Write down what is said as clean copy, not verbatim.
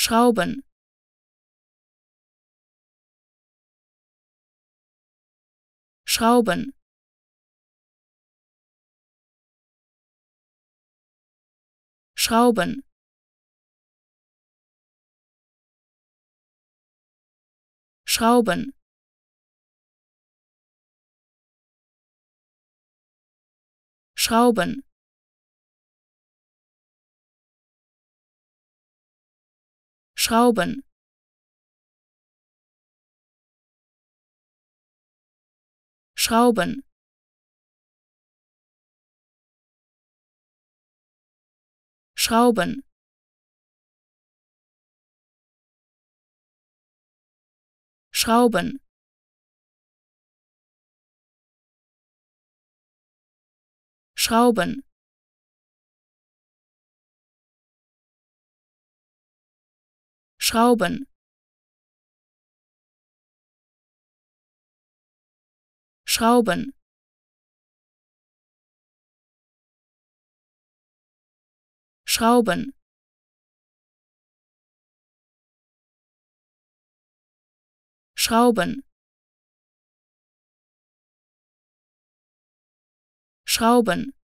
schrauben, schrauben, schrauben, schrauben, schrauben, schrauben, schrauben, schrauben, schrauben, schrauben, schrauben, schrauben, schrauben, schrauben, schrauben,